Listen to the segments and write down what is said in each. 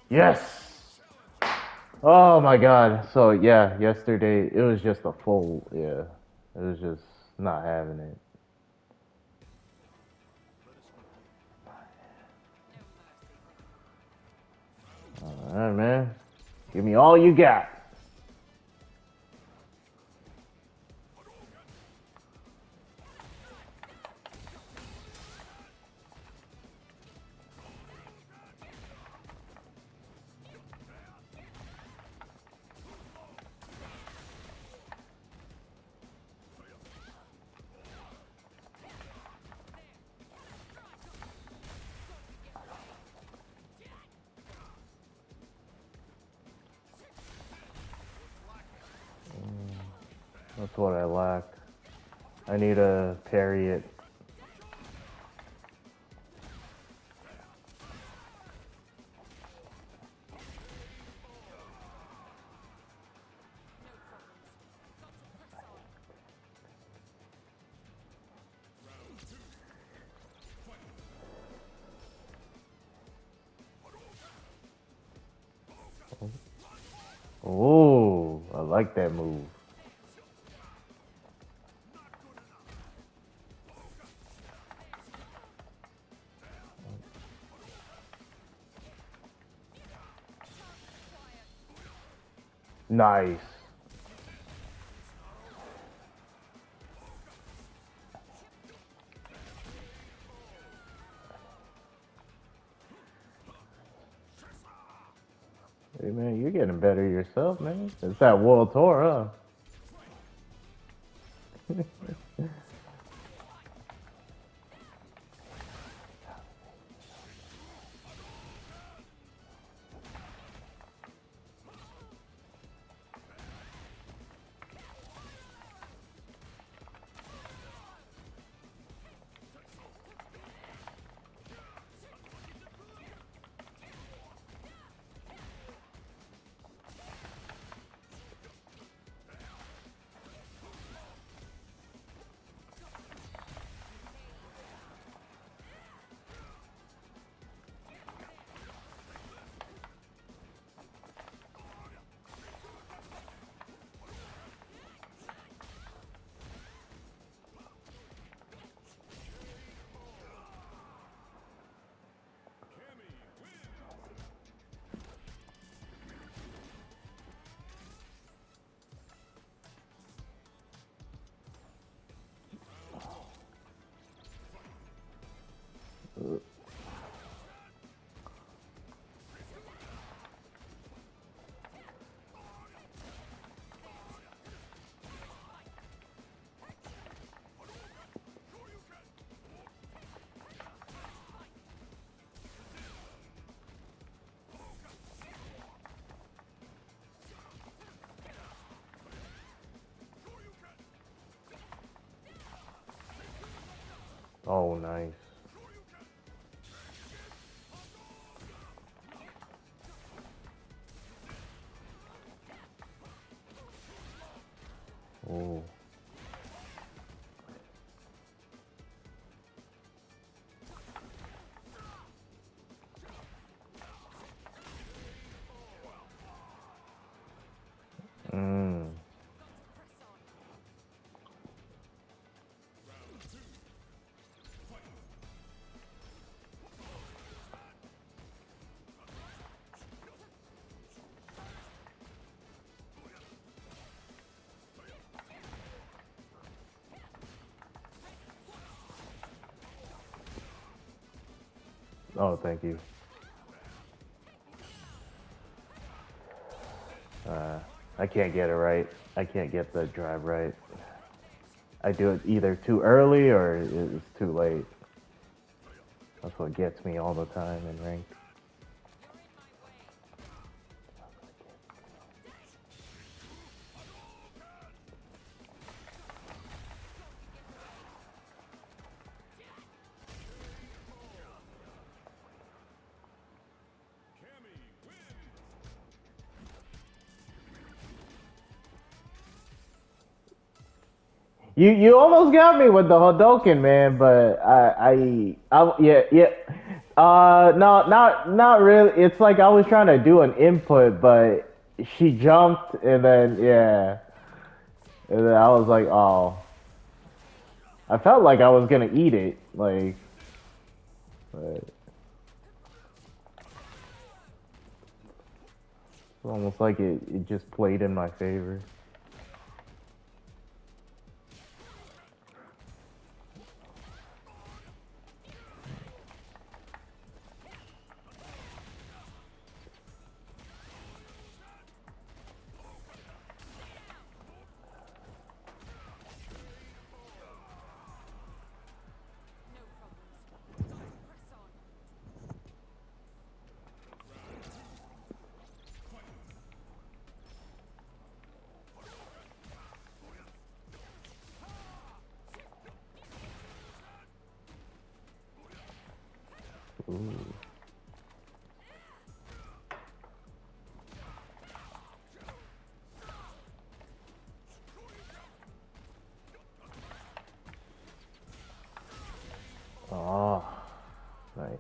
Yes. Oh my God. So yeah, yesterday it was just a full yeah. It was just not having it. All right, man. Give me all you got. That's what I lack. I need to parry it. Oh, I like that move. Nice. Hey man, you're getting better yourself, man. It's that world tour, huh? Oh, nice. Oh. Mm. Oh, thank you. Uh, I can't get it right. I can't get the drive right. I do it either too early or it's too late. That's what gets me all the time in ranked. You almost got me with the Hadouken, man, but I yeah, No, not really. It's like I was trying to do an input, but she jumped, and then yeah, and then I was like, oh, I felt like I was gonna eat it, like, but it's almost like it just played in my favor. Ooh. Oh, nice.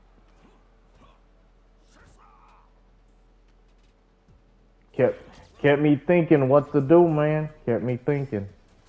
Kept me thinking what to do, man. Kept me thinking.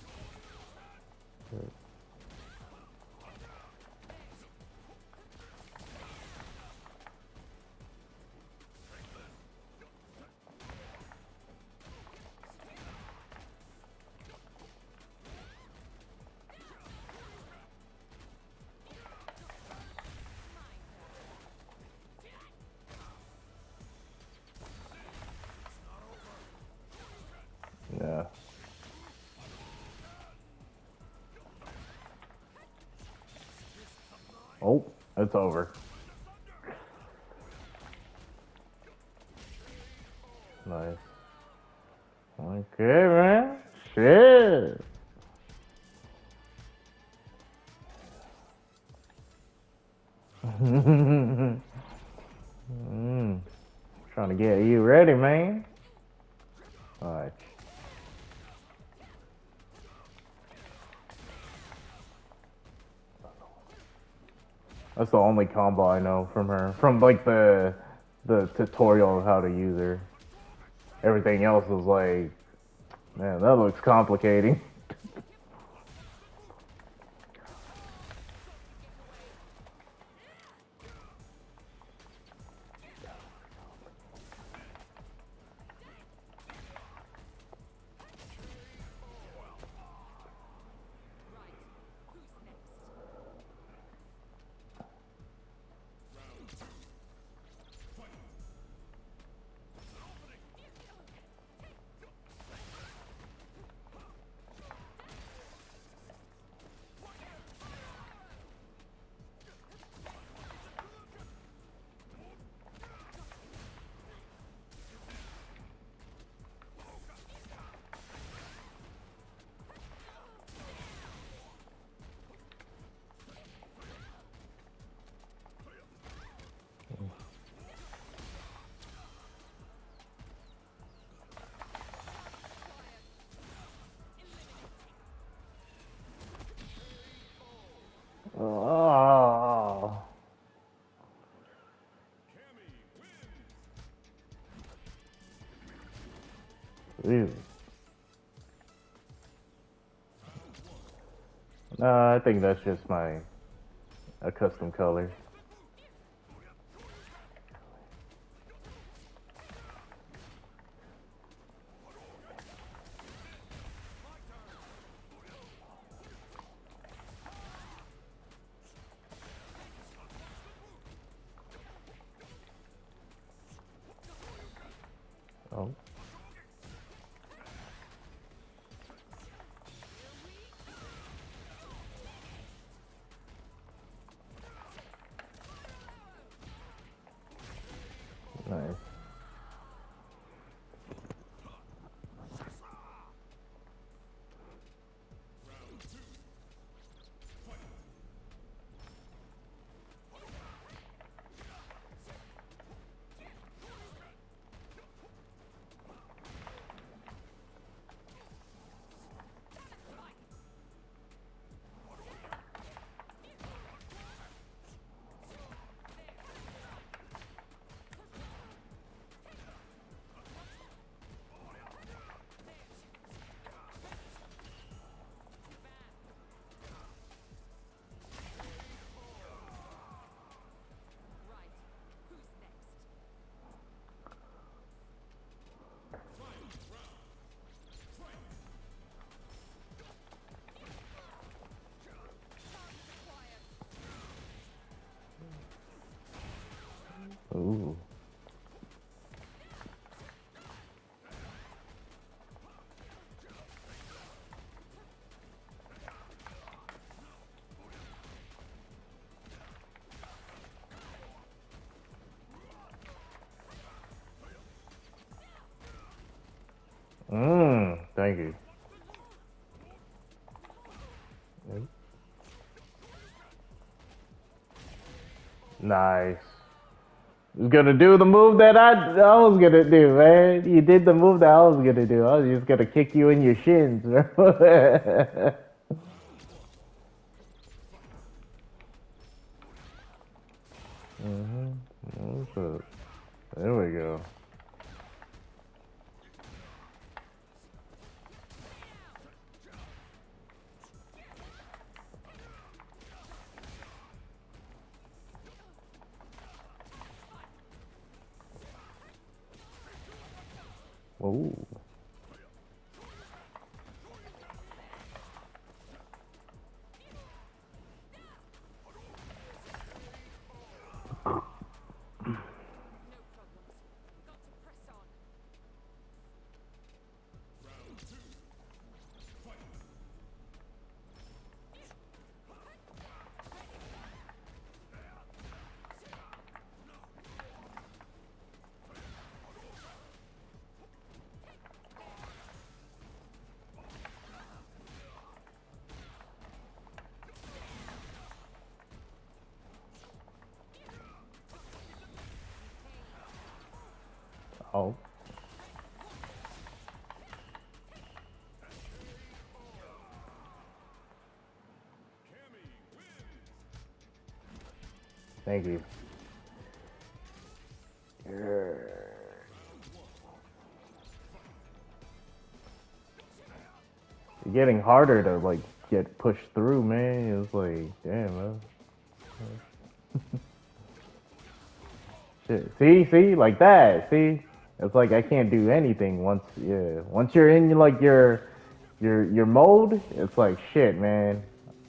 Yeah. Oh, it's over. Nice. Okay, man. Shit. Trying to get you ready, man. Alright. That's the only combo I know from her. From like the tutorial of how to use her. Everything else was like, man, that looks complicating. Oh. Ew. I think that's just a custom color. Oh. Nice. thank you. Nice. Was gonna do the move that I was gonna do, man. You did the move that I was gonna do. I was just gonna kick you in your shins, bro. What's up? There we go. Whoa. Oh. Thank you. It's getting harder to like get pushed through, man. It's like, damn, man. Shit. See, like that. See, it's like I can't do anything once. Yeah, once you're in like your mode, it's like shit, man.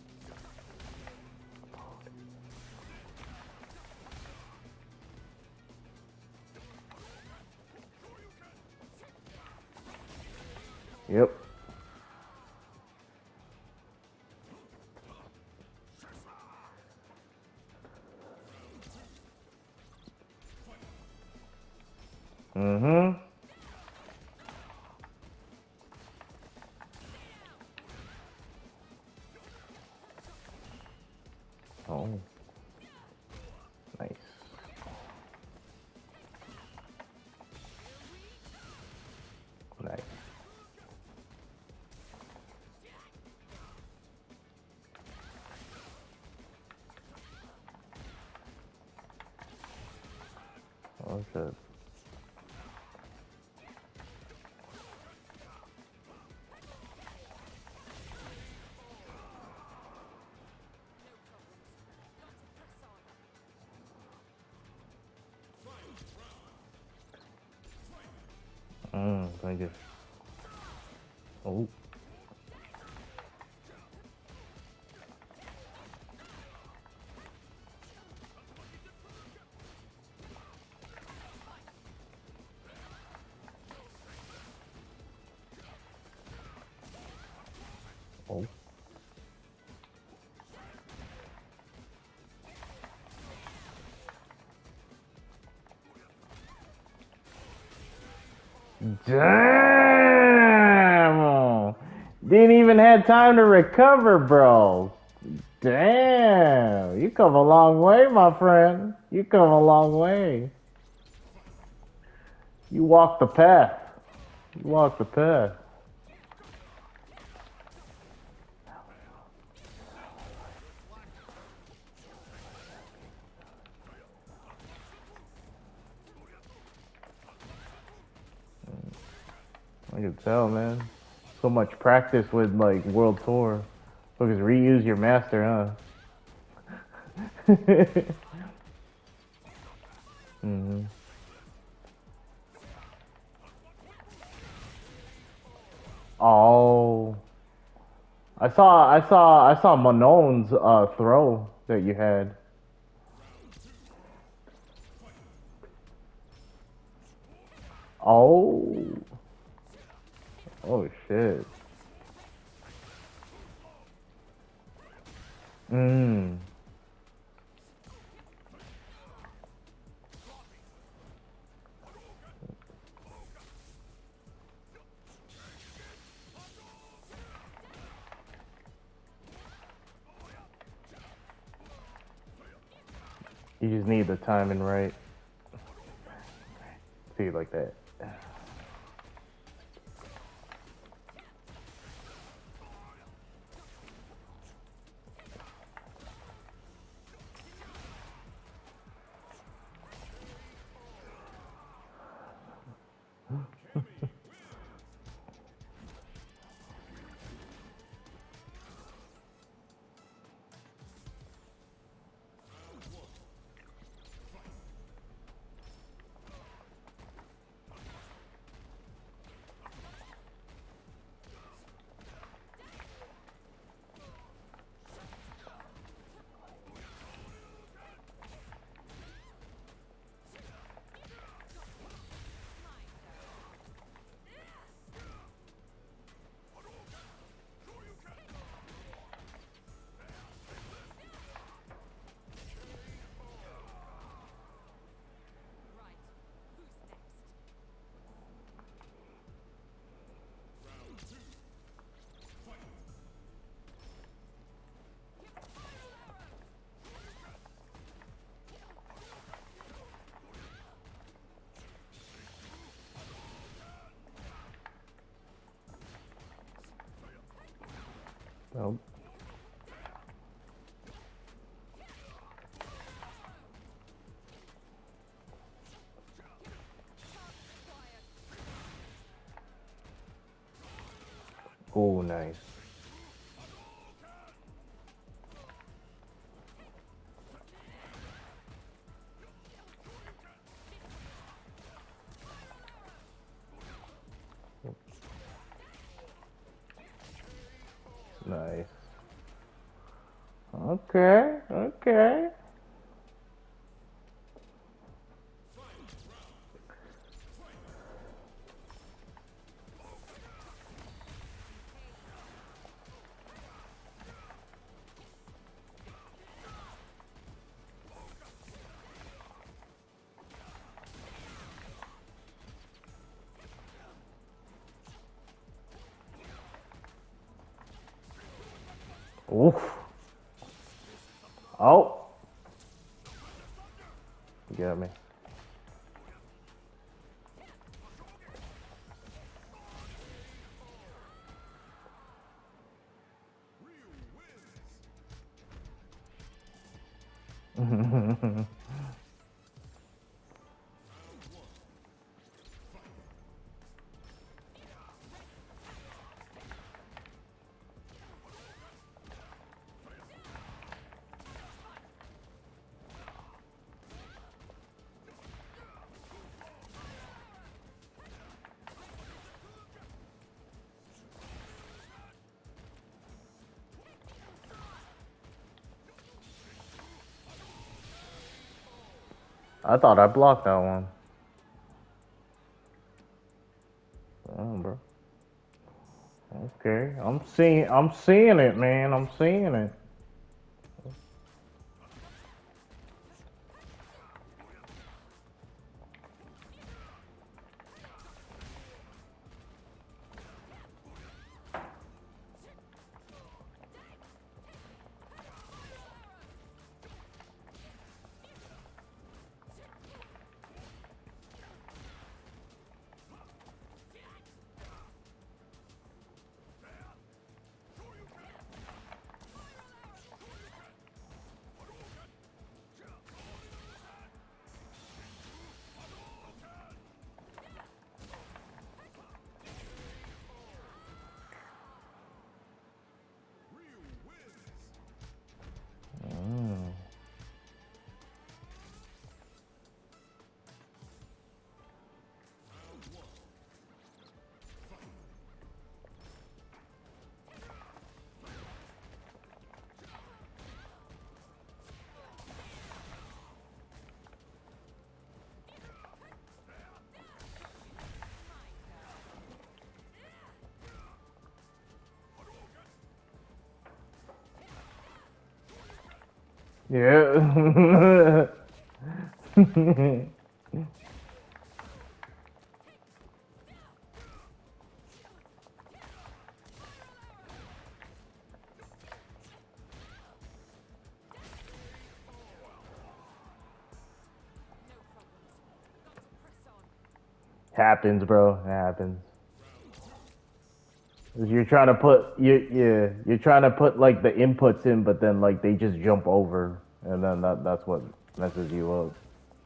Yep. Mm-hmm. Oh. Nice. Nice. Oh shit. Thank you. Oh. Oh. Damn! Didn't even have time to recover, bro. Damn! You come a long way, my friend. You come a long way. You walk the path. You walk the path. I can tell, man. So much practice with like World Tour. Focus, reuse your master, huh? hmm Oh, I saw Manon's throw that you had. Oh, oh shit. Mm. You just need the timing right. See, like that. Nope. Oh, nice. Nice. Okay, okay. Oof. Oh. You got me. I thought I blocked that one. Oh, bro. Okay, I'm seeing it, man. I'm seeing it. Mm. Yeah. Happens, bro. It happens. You're trying to put you're trying to put like the inputs in, but then like they just jump over, and then that's what messes you up.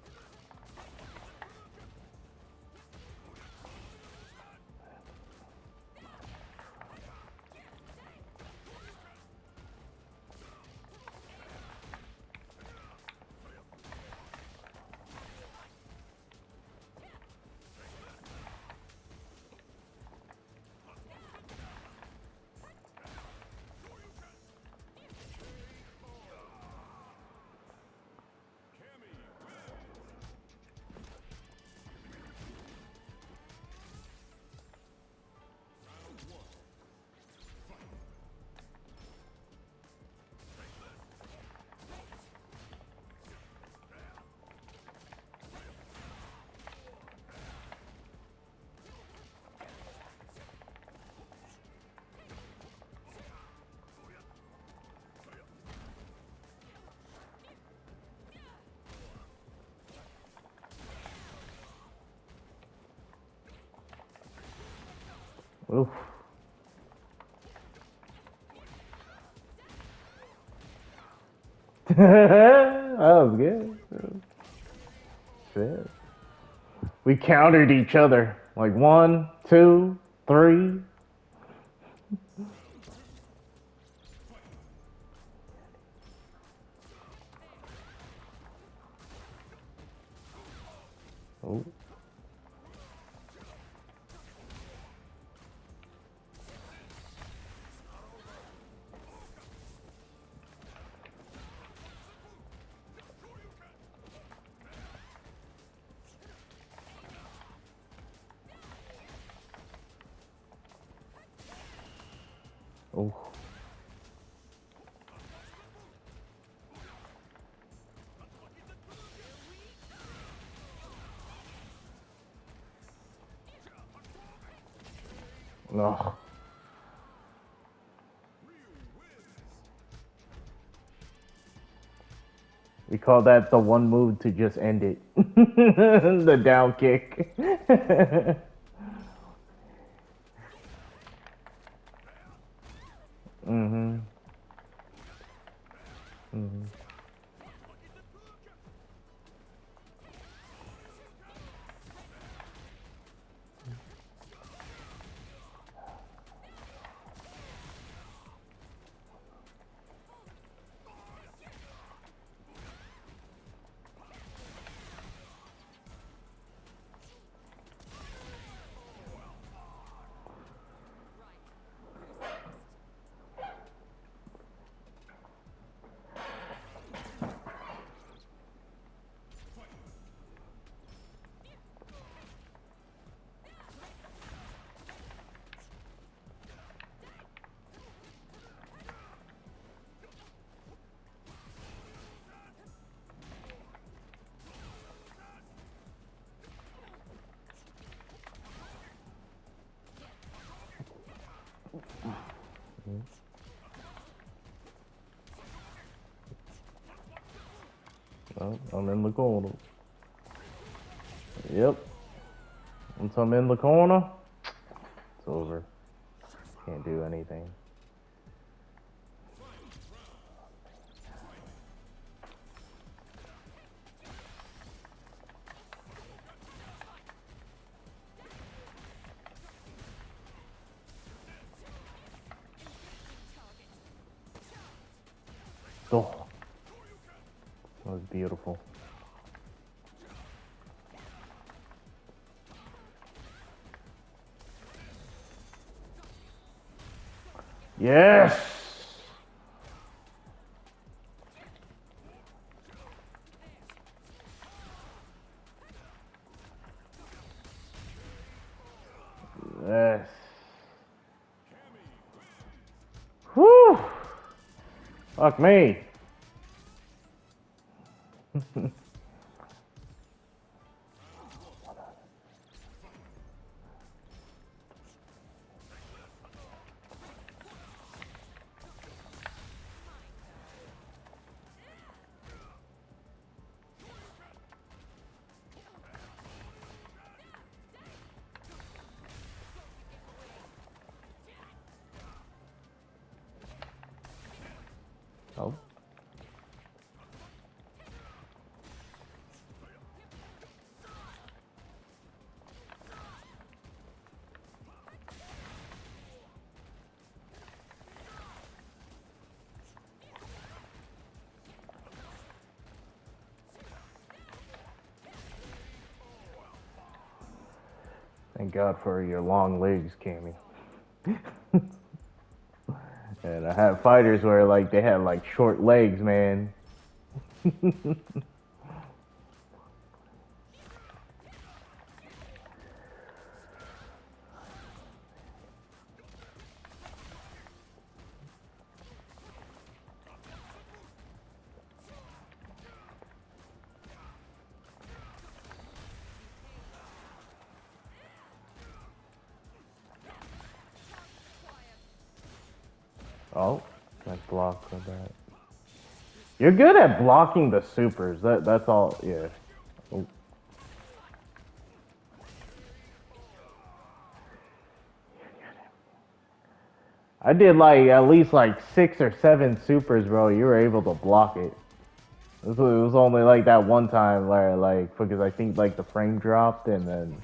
Oof. That was good. Shit. We countered each other. Like 1, 2, 3. Oh. Oh. No. We call that the one move to just end it. The down kick. Mm-hmm. Mm-hmm. Well, I'm in the corner. Yep. Once I'm in the corner, it's over. Can't do anything. Oh, that was beautiful. Yes! Yes. Whew! Fuck me. Thank God for your long legs, Cammy. And I had fighters where like they had like short legs, man. Oh, nice block with that. You're good at blocking the supers. That's all. Yeah. Oh. I did like at least like 6 or 7 supers, bro. You were able to block it. It was only like that one time where like because I think like the frame dropped and then.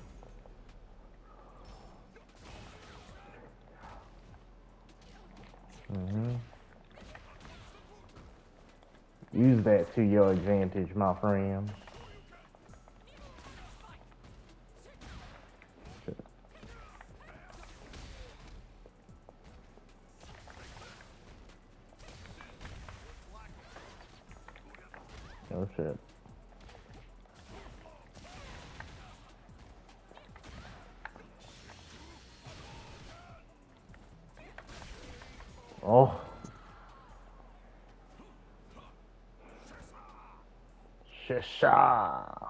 Use that to your advantage, my friend. Oh shit. Oh. Shisha.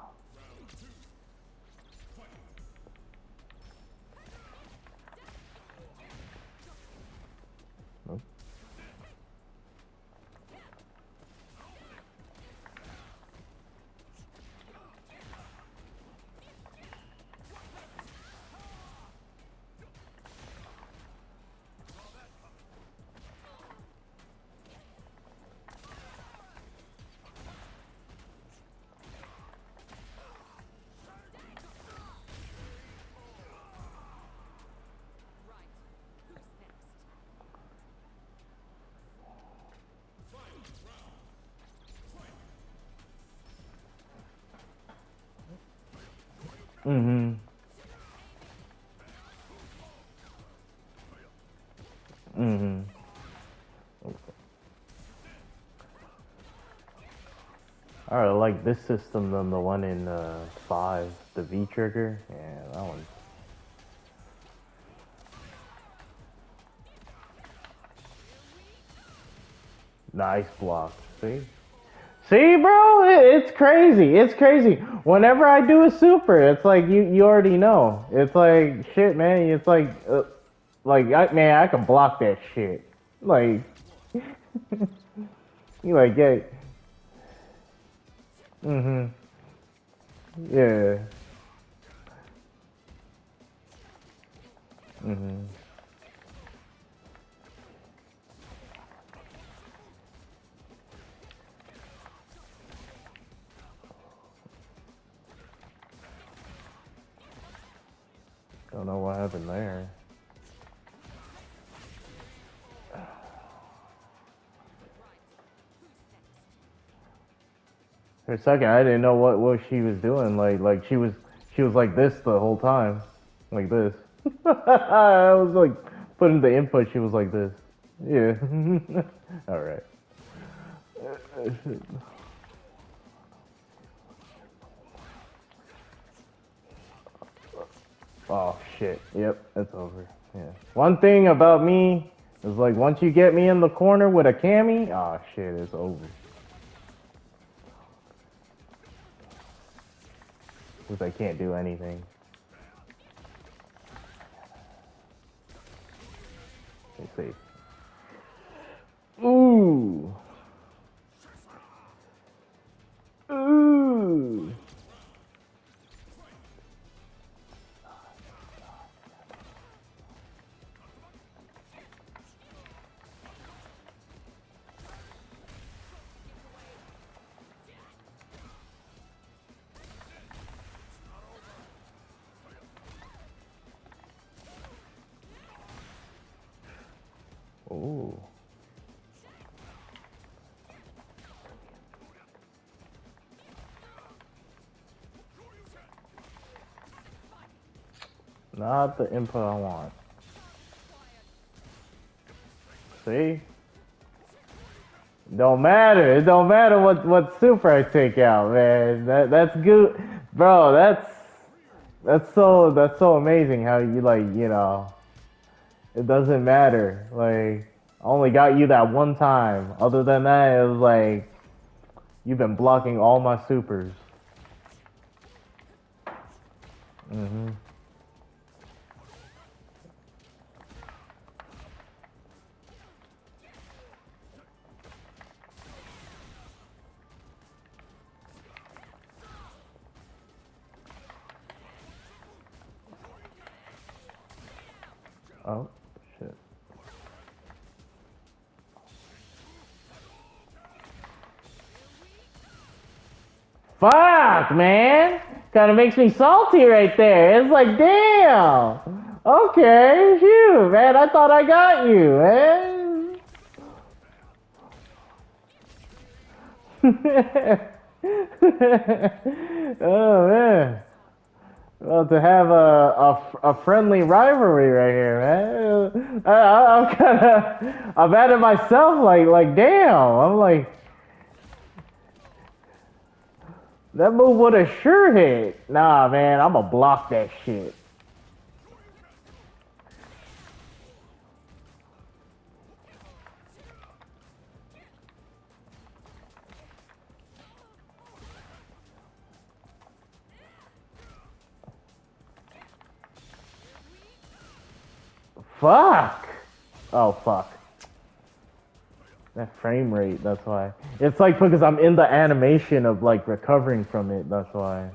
Mm-hmm. Mm-hmm. I like this system than the one in 5, the V trigger. Yeah, that one. Nice block. See? See, bro? It's crazy. It's crazy. Whenever I do a super, it's like you already know. It's like shit, man. It's like man, I can block that shit. Like you like yeah. Mhm. Yeah. Mhm. Don't know what happened there. For a second, I didn't know what she was doing. Like she was like this the whole time, like this. I was like putting the input. She was like this. Yeah. All right. Oh shit. Yep, it's over. Yeah. One thing about me is like once you get me in the corner with a cami, oh shit, it's over. Because I can't do anything. Let's see. Ooh. Ooh. Ooh. Not the input I want. See? Don't matter. It don't matter what super I take out, man. That's good, bro. That's so amazing how you like it doesn't matter. Like I only got you that one time. Other than that, it was like you've been blocking all my supers. Mhm. Oh shit. Fuck, man. Kind of makes me salty right there. It's like, damn. Okay, phew, man. I thought I got you, man. Oh man. Well, to have a friendly rivalry right here, man. I'm kind of I'm at it myself. Like damn. I'm like that move would have sure hit. Nah, man. I'ma block that shit. Fuck. Oh fuck. That frame rate, that's why. It's like because I'm in the animation of like recovering from it, that's why.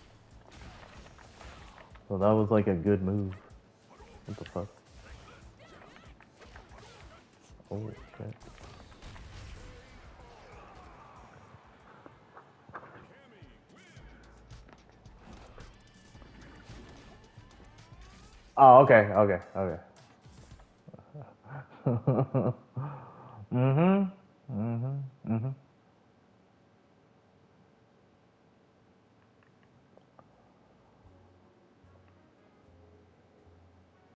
So that was like a good move. What the fuck? Oh shit. Oh, okay, okay, okay. Mhm. Mhm. Mhm.